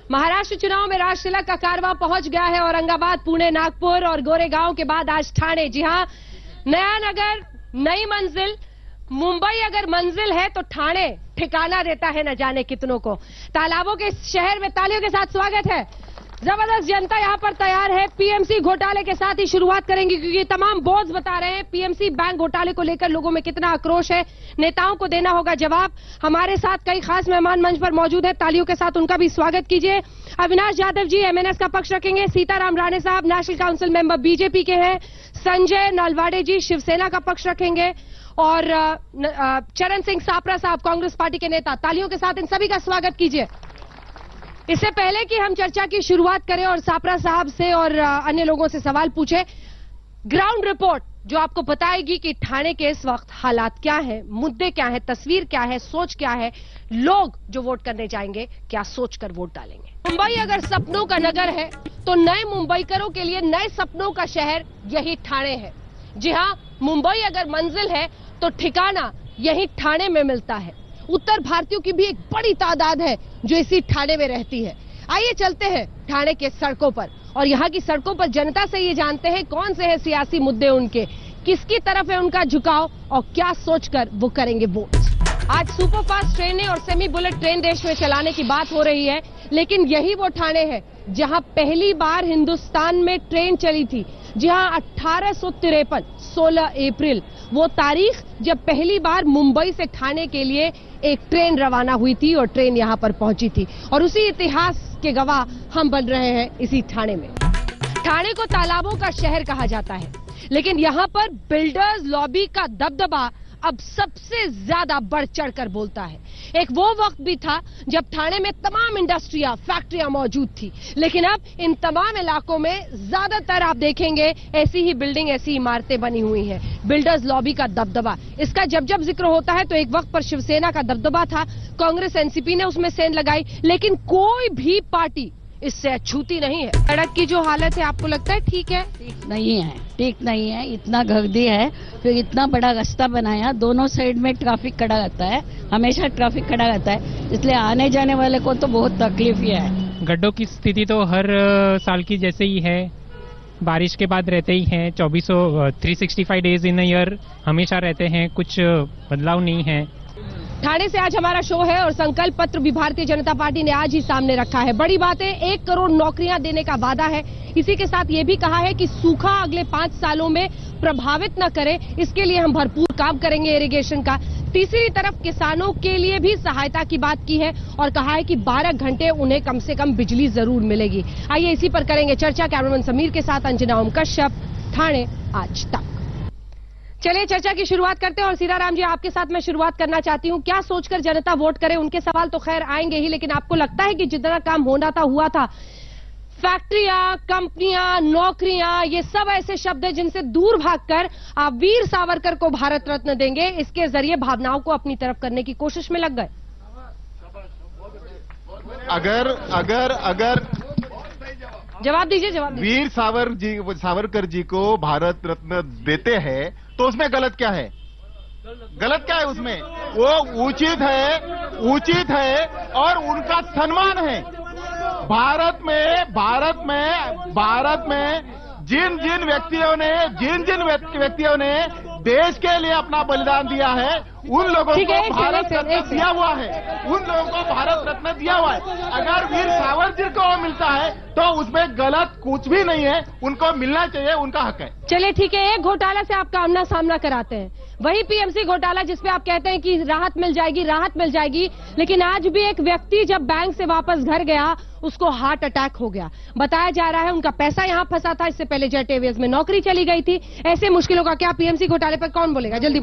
महाराष्ट्र चुनाव में राजतिलक का कारवां पहुंच गया है औरंगाबाद, पुणे, नागपुर और गोरेगांव के बाद आज ठाणे। जी हां, नया नगर, नई मंजिल। मुंबई अगर मंजिल है तो ठाणे ठिकाना देता है न जाने कितनों को। तालाबों के शहर में तालियों के साथ स्वागत है। जबरदस्त जनता यहां पर तैयार है। पीएमसी घोटाले के साथ ही शुरुआत करेंगे क्योंकि तमाम बोर्ड्स बता रहे हैं पीएमसी बैंक घोटाले को लेकर लोगों में कितना आक्रोश है। नेताओं को देना होगा जवाब। हमारे साथ कई खास मेहमान मंच पर मौजूद है, तालियों के साथ उनका भी स्वागत कीजिए। अविनाश यादव जी एमएनएस का पक्ष रखेंगे। सीताराम राणे साहब नेशनल काउंसिल मेंबर बीजेपी के हैं। संजय नालवाड़े जी शिवसेना का पक्ष रखेंगे और चरण सिंह सापरा साहब कांग्रेस पार्टी के नेता। तालियों के साथ इन सभी का स्वागत कीजिए। इससे पहले कि हम चर्चा की शुरुआत करें और सापरा साहब से और अन्य लोगों से सवाल पूछे, ग्राउंड रिपोर्ट जो आपको बताएगी कि ठाणे के इस वक्त हालात क्या है, मुद्दे क्या है, तस्वीर क्या है, सोच क्या है, लोग जो वोट करने जाएंगे क्या सोचकर वोट डालेंगे। मुंबई अगर सपनों का नगर है तो नए मुंबईकरों के लिए नए सपनों का शहर यही ठाणे है। जी हां, मुंबई अगर मंजिल है तो ठिकाना यही ठाणे में मिलता है। उत्तर भारतीयों की भी एक बड़ी तादाद है जो इसी ठाणे में रहती है। आइए चलते हैं ठाणे के सड़कों पर और यहाँ की सड़कों पर जनता से ये जानते हैं कौन से हैं सियासी मुद्दे उनके, किसकी तरफ है उनका झुकाव और क्या सोचकर वो करेंगे वोट। आज सुपरफास्ट ट्रेनें और सेमी बुलेट ट्रेन देश में चलाने की बात हो रही है, लेकिन यही वो ठाणे है जहां पहली बार हिंदुस्तान में ट्रेन चली थी। जी हां, 1853 16 अप्रैल वो तारीख जब पहली बार मुंबई से ठाणे के लिए एक ट्रेन रवाना हुई थी और ट्रेन यहां पर पहुंची थी और उसी इतिहास के गवाह हम बन रहे हैं इसी ठाणे में। ठाणे को तालाबों का शहर कहा जाता है, लेकिन यहां पर बिल्डर्स लॉबी का दबदबा अब सबसे ज्यादा बढ़ चढ़कर बोलता है। एक वो वक्त भी था जब ठाणे में तमाम इंडस्ट्रियां, फैक्ट्रियां मौजूद थी, लेकिन अब इन तमाम इलाकों में ज्यादातर आप देखेंगे ऐसी ही बिल्डिंग, ऐसी इमारतें बनी हुई हैं। बिल्डर्स लॉबी का दबदबा, इसका जब जब जिक्र होता है तो एक वक्त पर शिवसेना का दबदबा था, कांग्रेस एनसीपी ने उसमें सेंध लगाई, लेकिन कोई भी पार्टी इससे अछूती नहीं है। सड़क की जो हालत है आपको लगता है ठीक है? ठीक नहीं है। इतना गर्दी है, फिर इतना बड़ा रास्ता बनाया, दोनों साइड में ट्रैफिक खड़ा रहता है, हमेशा ट्रैफिक खड़ा रहता है, इसलिए आने जाने वाले को तो बहुत तकलीफ ही है। गड्ढों की स्थिति तो हर साल की जैसे ही है, बारिश के बाद रहते ही हैं। 365 डेज इन ईयर हमेशा रहते हैं, कुछ बदलाव नहीं है। ठाणे से आज हमारा शो है और संकल्प पत्र भी भारतीय जनता पार्टी ने आज ही सामने रखा है। बड़ी बात है, 1 करोड़ नौकरियां देने का वादा है। इसी के साथ ये भी कहा है कि सूखा अगले 5 सालों में प्रभावित न करे, इसके लिए हम भरपूर काम करेंगे इरिगेशन का। तीसरी तरफ किसानों के लिए भी सहायता की बात की है और कहा है कि 12 घंटे उन्हें कम से कम बिजली जरूर मिलेगी। आइए इसी पर करेंगे चर्चा। कैमरामैन समीर के साथ अंजना ओम कश्यप, ठाणे आज तक। चलिए चर्चा की शुरुआत करते हैं और सीताराम जी आपके साथ मैं शुरुआत करना चाहती हूं। क्या सोचकर जनता वोट करे? उनके सवाल तो खैर आएंगे ही, लेकिन आपको लगता है कि जितना काम होना था हुआ था? फैक्ट्रियां, कंपनियां, नौकरियां, ये सब ऐसे शब्द हैं जिनसे दूर भागकर आप वीर सावरकर को भारत रत्न देंगे, इसके जरिए भावनाओं को अपनी तरफ करने की कोशिश में लग गए। अगर जवाब दीजिए। वीर सावरकर जी को भारत रत्न देते हैं तो उसमें गलत क्या है? गलत क्या है उसमें? वो उचित है और उनका सम्मान है। भारत में जिन व्यक्तियों ने देश के लिए अपना बलिदान दिया है उन लोगों को भारत रत्न दिया हुआ है। अगर वीर सावरकर को मिलता है तो उसमें गलत कुछ भी नहीं है, उनको मिलना चाहिए, उनका हक है। चलिए ठीक है, एक घोटाला से आपका आमना सामना कराते हैं, वही पीएमसी घोटाला जिसपे आप कहते हैं कि राहत मिल जाएगी, लेकिन आज भी एक व्यक्ति जब बैंक से वापस घर गया उसको हार्ट अटैक हो गया। बताया जा रहा है उनका पैसा यहां फंसा था, इससे पहले जेट एयरवेज में नौकरी चली गई थी। ऐसे मुश्किलों का क्या पीएमसी घोटाले पर कौन बोलेगा? जल्दी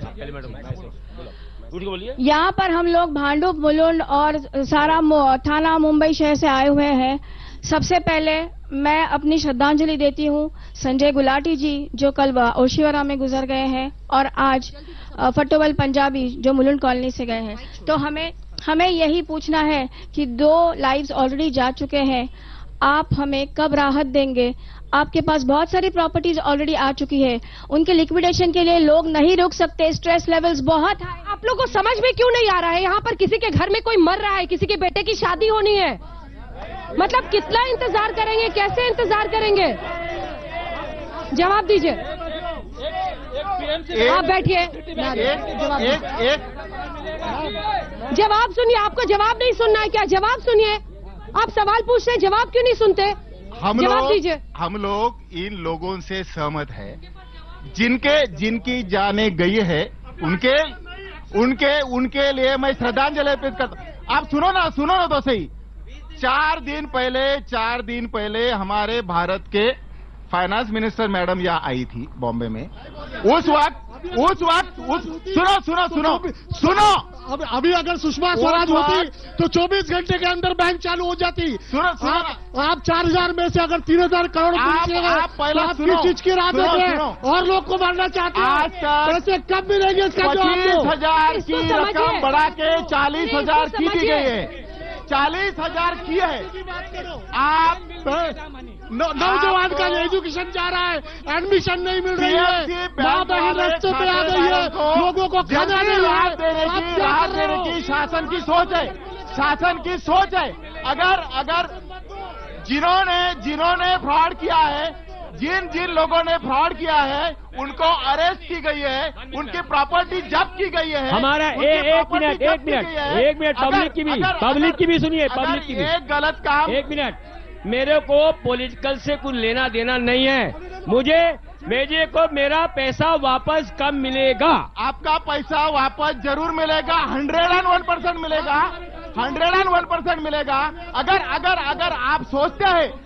बोलो। यहाँ पर हम लोग भांडुप, मुलुंड और सारा थाना मुंबई शहर से आए हुए हैं। सबसे पहले मैं अपनी श्रद्धांजलि देती हूँ संजय गुलाटी जी जो कल ओशिवरा में गुजर गए हैं और आज फटोवल पंजाबी जो मुलुंड कॉलोनी से गए हैं। तो हमें यही पूछना है कि 2 लाइव्स ऑलरेडी जा चुके हैं, आप हमें कब राहत देंगे? आपके पास बहुत सारी प्रॉपर्टीज ऑलरेडी आ चुकी है, उनके लिक्विडेशन के लिए लोग नहीं रुक सकते, स्ट्रेस लेवल्स बहुत हाई। आप लोगों को समझ में क्यों नहीं आ रहा है? यहाँ पर किसी के घर में कोई मर रहा है, किसी के बेटे की शादी होनी है, मतलब कितना इंतजार करेंगे, कैसे इंतजार करेंगे? जवाब दीजिए। आप बैठिए, जवाब सुनिए। आपको जवाब नहीं सुनना है क्या? जवाब सुनिए। आप सवाल पूछ रहे, जवाब क्यों नहीं सुनते? जवाब दीजिए। हम लोग इन लोगों से सहमत है जिनकी जाने गई है, उनके लिए मैं श्रद्धांजलि अर्पित करता। आप सुनो ना तो सही। 4 दिन पहले हमारे भारत के फाइनेंस मिनिस्टर मैडम यहाँ आई थी बॉम्बे में। उस वक्त सुनो। अभी अगर सुषमा स्वराज होती तो 24 घंटे के अंदर बैंक चालू हो जाती। आप 4000 में से अगर 3000 करोड़ आप किस चीज की राह देख रहे हैं और लोग को मारना चाहते हैं? पैसे कब मिलेंगे इसका जवाब दो। 25,000 की रकम बढ़ा के 40,000 की गई है। 40,000 की है। आप नौजवान का एजुकेशन जा रहा है, एडमिशन नहीं मिल रही है, माँ बहन रास्ते पे आ गई है, लोगों को खाना नहीं राहत देने की शासन की सोच है। अगर जिन्होंने फ्रॉड किया है, जिन लोगों ने फ्रॉड किया है उनको अरेस्ट की गई है, उनकी प्रॉपर्टी जब्त की गई है। हमारा एक मिनट पब्लिक की भी सुनिए। पब्लिक की भी एक गलत काम। 1 मिनट। मेरे को पॉलिटिकल से कुछ लेना देना नहीं है। मुझे को मेरा पैसा वापस कब मिलेगा? आपका पैसा वापस जरूर मिलेगा। 101% मिलेगा। 101% मिलेगा। अगर आप सोचते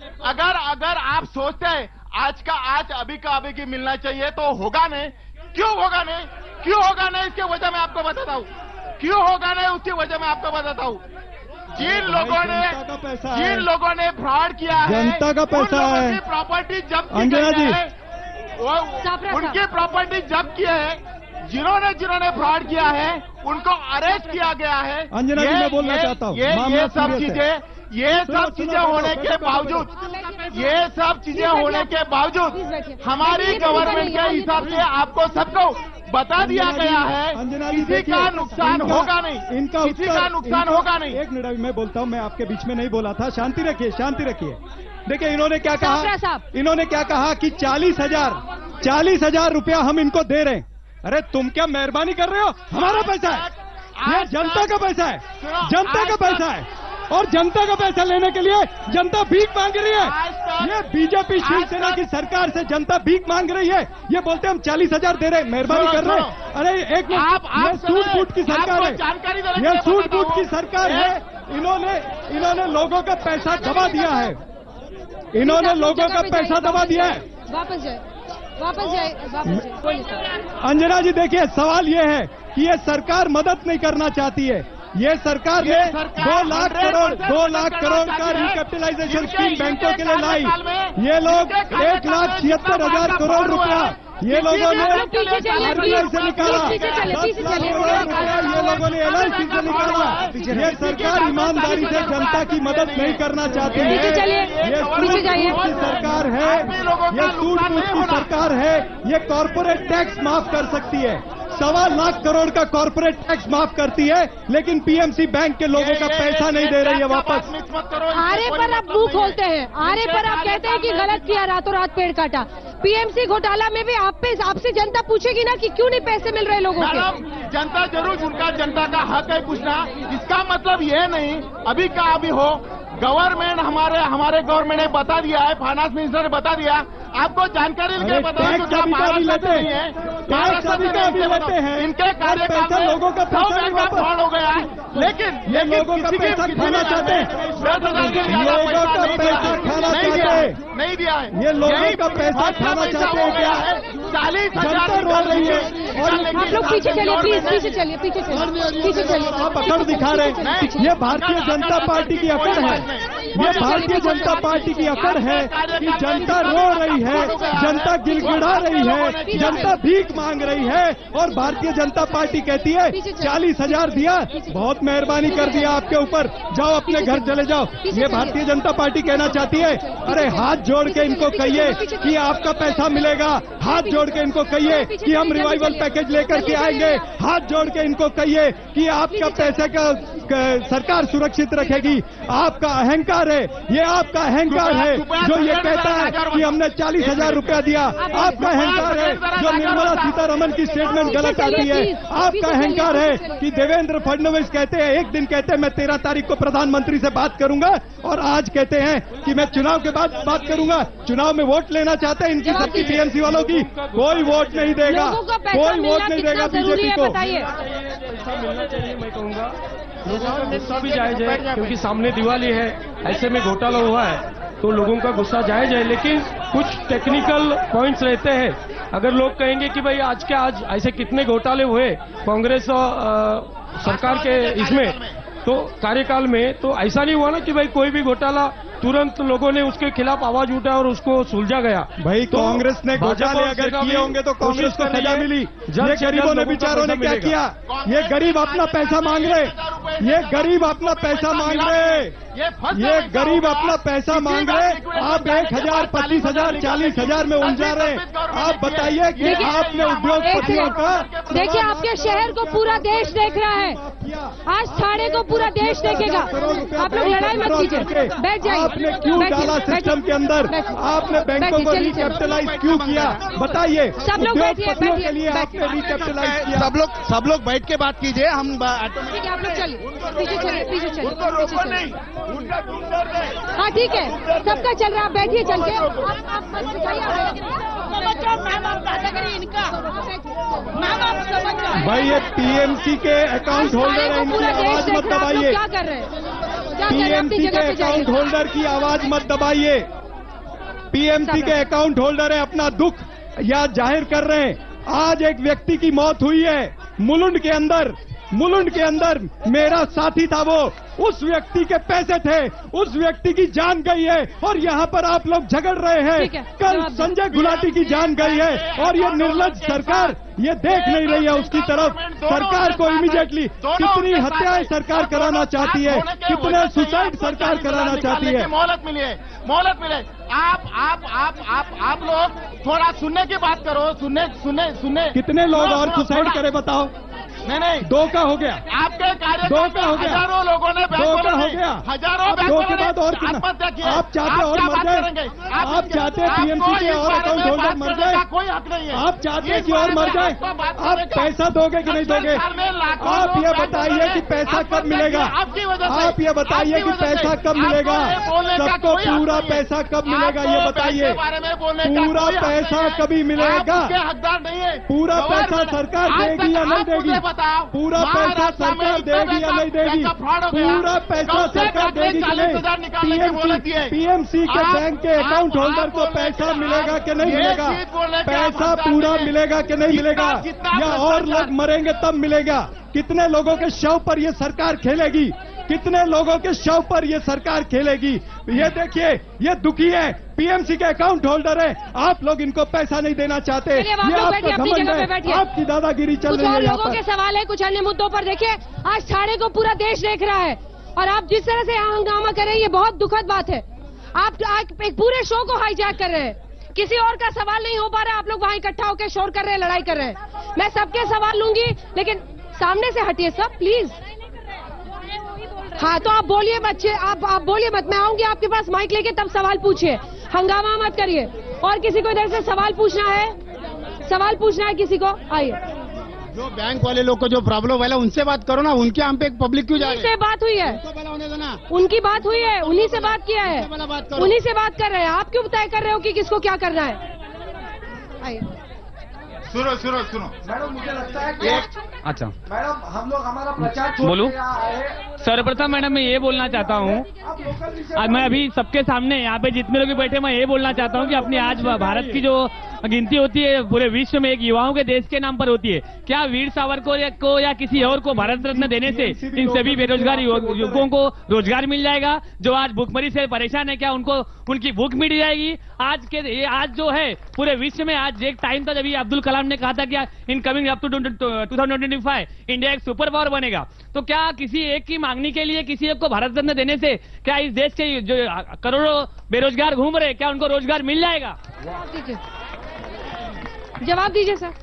हैं आज अभी का अभी की मिलना चाहिए तो होगा नहीं। क्यों होगा नहीं इसकी वजह मैं आपको बताता हूँ। क्यों होगा नहीं उसकी वजह मैं आपको बताता हूँ। जिन लोगों ने फ्रॉड किया है, जनता का पैसा है, प्रॉपर्टी जब्त की गई है, उनकी प्रॉपर्टी जब्त की है। जिन्होंने फ्रॉड किया है उनको अरेस्ट किया गया है। अंजना जी, मैं बोलना चाहता हूँ, ये सब चीजें होने के बावजूद हमारी गवर्नमेंट के हिसाब से आपको सबको बता दिया गया है किसी का नुकसान होगा नहीं। किसी का नुकसान होगा नहीं। 1 मिनट मैं बोलता हूँ। मैं आपके बीच में नहीं बोला था। शांति रखिए। देखिए इन्होंने क्या कहा कि 40,000 रुपया हम इनको दे रहे हैं। अरे तुम क्या मेहरबानी कर रहे हो? हमारा पैसा है, ये जनता का पैसा है। और जनता का पैसा लेने के लिए जनता भीख मांग रही है। ये बीजेपी शिवसेना की सरकार से जनता भीख मांग रही है। ये बोलते हम 40,000 दे रहे हैं, मेहरबानी कर रहे हैं। अरे एक मिनट, ये सूट-बूट की सरकार है, ये सूट-बूट की सरकार है। इन्होंने लोगों का पैसा दबा दिया है। वापस जाए। अंजना जी, देखिए सवाल ये है कि ये सरकार मदद नहीं करना चाहती है। ये सरकार ने 2 लाख करोड़ का रिकैपिटलाइजेशन स्कीम बैंकों के लिए लाई। ये लोग 1,76,000 करोड़ रुपया ये लोगों ने आरबीआई से निकाला। ये लोगों ने LIC से निकाला। ये सरकार ईमानदारी से जनता की मदद नहीं करना चाहती है। ये सूट-बूट की सरकार है, ये सूट-बूट की सरकार है। ये कॉर्पोरेट टैक्स माफ कर सकती है, 1.25 लाख करोड़ का कॉर्पोरेट टैक्स माफ करती है, लेकिन PMC बैंक के लोगों का पैसा नहीं दे रही है वापस। आरे पर आप मुंह खोलते हैं, आरे पर आप कहते हैं कि गलत किया, रातों रात पेड़ काटा। PMC घोटाला में भी आपसे जनता पूछेगी ना कि क्यों नहीं पैसे मिल रहे लोगों के। जनता जरूर, उनका जनता का हक है पूछना। इसका मतलब ये नहीं अभी का अभी हो। गवर्नमेंट हमारे गवर्नमेंट ने बता दिया है, फाइनेंस मिनिस्टर ने बता दिया। आपको जानकारी क्या पता है? लेते हैं इनके कार्यकाल में लोगों का पैसा फ्रॉड हो गया है, लेकिन ये लोगों का पैसा खाना चाहते हैं। 10,000 नहीं दिया है। ये लोगों का पैसा खाना चाहते हैं क्या? 40,000 रो रही है। और आप लोग पीछे चलिए, प्लीज पीछे चलिए। आप अकड़ दिखा रहे हैं। ये भारतीय जनता पार्टी की अकड़ है। ये भारतीय जनता पार्टी की अकड़ है कि जनता रो रही है, जनता गिड़गिड़ा रही है, जनता भीख मांग रही है, और भारतीय जनता पार्टी कहती है 40,000 दिया, बहुत मेहरबानी कर दिया आपके ऊपर, जाओ अपने घर चले जाओ। ये भारतीय जनता पार्टी कहना चाहती है। अरे हाथ जोड़ के इनको कहिए कि आपका पैसा मिलेगा। हाथ जोड़ के इनको कहिए कि हम रिवाइवल पैकेज लेकर के आएंगे। हाथ जोड़ के इनको कहिए कि आपका पैसे का सरकार सुरक्षित रखेगी। आपका अहंकार अहंकार है, ये आपका अहंकार है जो ये कहता है कि हमने 40,000 रुपया दिया। आपका अहंकार है जो निर्मला सीतारमण की स्टेटमेंट गलत आती है। आपका अहंकार है कि देवेंद्र फडणवीस कहते हैं, एक दिन कहते हैं मैं 13 तारीख को प्रधानमंत्री से बात करूंगा और आज कहते हैं कि मैं चुनाव के बाद बात करूंगा। चुनाव में वोट लेना चाहते हैं इनकी सबकी टीएमसी वालों की, कोई वोट नहीं देगा, कोई वोट नहीं देगा बीजेपी को। पैसा मिलना चाहिए, मैं कहूँगा लोगों का गुस्सा भी जायज है क्योंकि सामने दिवाली है, ऐसे में घोटाला हुआ है तो लोगों का गुस्सा जायज है, लेकिन कुछ टेक्निकल पॉइंट्स रहते हैं। अगर लोग कहेंगे कि भाई आज के आज ऐसे कितने घोटाले हुए कांग्रेस और सरकार के इसमें तो कार्यकाल में, तो ऐसा नहीं हुआ ना कि भाई कोई भी घोटाला तुरंत लोगों ने उसके खिलाफ आवाज उठाया और उसको सुलझा गया। भाई तो कांग्रेस ने घोटाले अगर किए होंगे तो कांग्रेस को सजा मिली। ये गरीबों ने बेचारों ने क्या किया? ये गरीब अपना पैसा मांग रहे, ये गरीब अपना पैसा मांग रहे, ये गरीब अपना पैसा मांग रहे। आप 1,000, 25,000, 40,000 में उलझा रहे। आप बताइए कि आपने उद्योगपतियों का, देखिए आपके शहर को पूरा देश देख रहा है, आज ठाणे को पूरा देश देखेगा। आप लोग लड़ाई मत कीजिए, बैठ जाइए। आपने क्यों डाला सिस्टम के अंदर? आपने बैंकों को रिकैपिटलाइज क्यों किया? बताइए। सब लोग बैठिए, के लिए आपने रिकैपिटलाइज किया। सब लोग बैठ के बात कीजिए। हम ठीक है, आप लोग चलिए, पीछे चलिए, पीछे चलिए। हाँ ठीक है, सबका चल रहा है, बैठिए चल के। आप मत भाई ये टीएमसी के अकाउंट होल्डर है, इनकी आवाज मत दबाइए। क्या कर रहे हैं? टीएमसी के अकाउंट होल्डर की आवाज मत दबाइए। पीएमसी के अकाउंट होल्डर है, अपना दुख या जाहिर कर रहे हैं। आज एक व्यक्ति की मौत हुई है मुलुंड के अंदर। मुलुंड के अंदर मेरा साथी था, वो उस व्यक्ति के पैसे थे, उस व्यक्ति की जान गई है और यहाँ पर आप लोग झगड़ रहे हैं। कल संजय गुलाटी की जान गई है और ये निर्लज्ज सरकार ये देख नहीं रही है उसकी तरफ। सरकार को इमीडिएटली कितनी हत्याएं सरकार कराना चाहती है, कितने सुसाइड सरकार कराना चाहती है। मोहलत मिले। आप लोग थोड़ा सुनने की बात करो। सुनने कितने लोग और सुसाइड करे बताओ? नहीं 2 का हो गया। आपके कार्य 2 का हो गया। हजारों लोगों ने 2 का हो गया। हजारों 2 के बाद और कितना? आप चाहते और मर जाए? आप चाहते हैं टीएमसी के और अकाउंट होल्डर मर जाए? कोई हक नहीं है। आप चाहते हैं कि और मर जाए? आप पैसा दोगे कि नहीं दोगे? आप ये बताइए कि पैसा कब मिलेगा? आप ये बताइए कि पैसा कब मिलेगा? सबको पूरा पैसा कब मिलेगा ये बताइए। पूरा पैसा कभी मिलेगा? हकदार नहीं है। पूरा पैसा सरकार देगी या नहीं देगी? पूरा पैसा सरकार देगी या नहीं देगी? पूरा पैसा सरकार देगी कि नहीं? पीएमसी के बैंक के अकाउंट होल्डर को पैसा मिलेगा कि नहीं मिलेगा? पैसा पूरा मिलेगा कि नहीं मिलेगा? या और लोग मरेंगे तब मिलेगा? कितने लोगों के शव पर ये सरकार खेलेगी? कितने लोगों के शव पर ये सरकार खेलेगी? ये देखिए, ये दुखी है, पीएमसी के अकाउंट होल्डर है। आप लोग इनको पैसा नहीं देना चाहते, ये आपका घमंड है, आपकी दादागिरी चल रही है। कुछ लोगों के सवाल है, कुछ अन्य मुद्दों पर। देखिए आज ठाणे को पूरा देश देख रहा है और आप जिस तरह से यहाँ हंगामा कर रहे हैं ये बहुत दुखद बात है। आप एक पूरे शो को हाईजैक कर रहे हैं, किसी और का सवाल नहीं हो पा रहा, आप लोग वहाँ इकट्ठा होकर शोर कर रहे हैं, लड़ाई कर रहे हैं। मैं सबके सवाल लूंगी लेकिन सामने से हटिए सब प्लीज। हाँ तो आप बोलिए बच्चे, आप बोलिए मत, मैं आऊंगी आपके पास माइक लेके, तब सवाल पूछिए, हंगामा मत करिए। और किसी को इधर से सवाल पूछना है किसी को? आइए। जो बैंक वाले लोग को जो प्रॉब्लम वाला उनसे बात करो ना, उनके हम पे पब्लिक क्यों जा रही है? उनसे बात हुई है, उनकी बात हुई है, उन्हीं से बात किया है, उन्हीं से बात कर रहे हैं। आप क्यों तय कर रहे हो कि किसको क्या करना है? आइए। सुनो मैडम, मुझे लगता है कि अच्छा मैडम हम लोग हमारा प्रचार बोलूं? सर्वप्रथम मैडम मैं ये बोलना चाहता हूँ, मैं अभी सबके सामने यहाँ पे जितने लोग बैठे मैं ये बोलना चाहता हूँ कि अपनी आज भारत की जो गिनती होती है पूरे विश्व में एक युवाओं के देश के नाम पर होती है। क्या वीर सावरकर को या किसी और को भारत रत्न देने से इन सभी बेरोजगार युवकों को रोजगार मिल जाएगा? जो आज भूखमरी से परेशान है, क्या उनको उनकी भूख मिट जाएगी? आज जो है पूरे विश्व में आज एक टाइम था जब अब्दुल कलाम ने कहा था कि in coming up to 2025 India एक सुपर पावर बनेगा। तो क्या किसी एक की मांगनी के लिए किसी एक को भारत रत्न देने से क्या इस देश के जो करोड़ों बेरोजगार घूम रहे, क्या उनको रोजगार मिल जाएगा? जवाब दीजिए सर।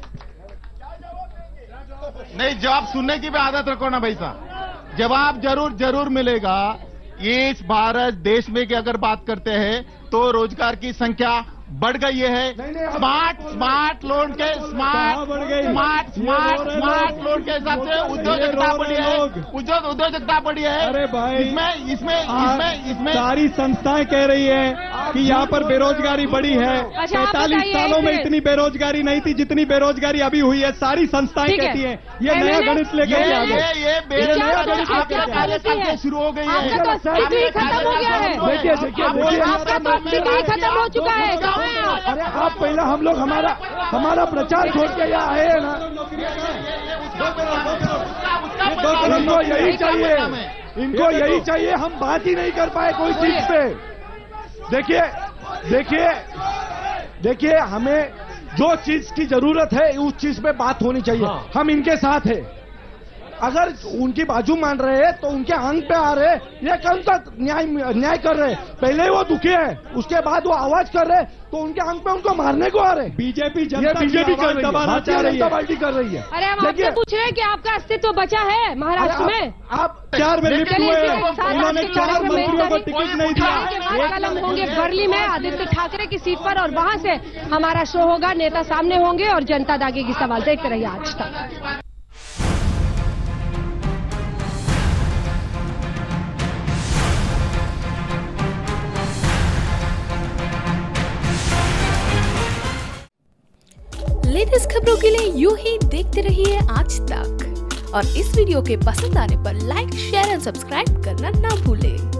नहीं, जवाब सुनने की भी आदत रखो ना भाई साहब। जवाब जरूर मिलेगा। इस भारत देश में की अगर बात करते हैं तो रोजगार की संख्या बढ़ गई है। स्मार्ट लोन के स्मार्ट लोन के हिसाब से उद्योजकता बढ़ी है, उद्योजकता बढ़ी है। अरे भाई इसमें सारी संस्थाएं कह रही है कि यहाँ पर बेरोजगारी बढ़ी है। 45 सालों में इतनी बेरोजगारी नहीं थी जितनी बेरोजगारी अभी हुई है। सारी संस्थाएं कहती है ये नया गणित लेकर के आ गए। ये नया गणित शुरू हो गई है। खत्म हो गया है। देखिए आपका तो खत्म हो चुका है। अरे आप पहले हम लोग हमारा प्रचार छोड़ के यहाँ आए हैं ना। इनको यही चाहिए, इनको यही चाहिए। हम बात ही नहीं कर पाए कोई चीज पे। देखिए हमें जो चीज की जरूरत है उस चीज पे बात होनी चाहिए। हम इनके साथ है। अगर उनकी बाजू मान रहे हैं तो उनके अंग पे आ रहे, ये कौन सा न्याय कर रहे? पहले वो दुखी है, उसके बाद वो आवाज कर रहे, तो उनके अंग पे उनको मारने को आ रहे। बीजेपी कर रही है, जनता पार्टी कर रही है। अरे हम आपसे पूछ रहे हैं कि आपका अस्तित्व बचा है महाराष्ट्र में? आप 4 में लिप्त हुए हैं, उन्होंने 4 मंत्रियों को टिकट नहीं दिया। कलम होंगे बर्ली में आदित्य ठाकरे की सीट पर, और वहां से हमारा शो होगा, नेता सामने होंगे और जनता दागेगी सवाल। देखते रहिए आज तक। लेटेस्ट खबरों के लिए यूं ही देखते रहिए आज तक, और इस वीडियो के पसंद आने पर लाइक, शेयर और सब्सक्राइब करना ना भूलें।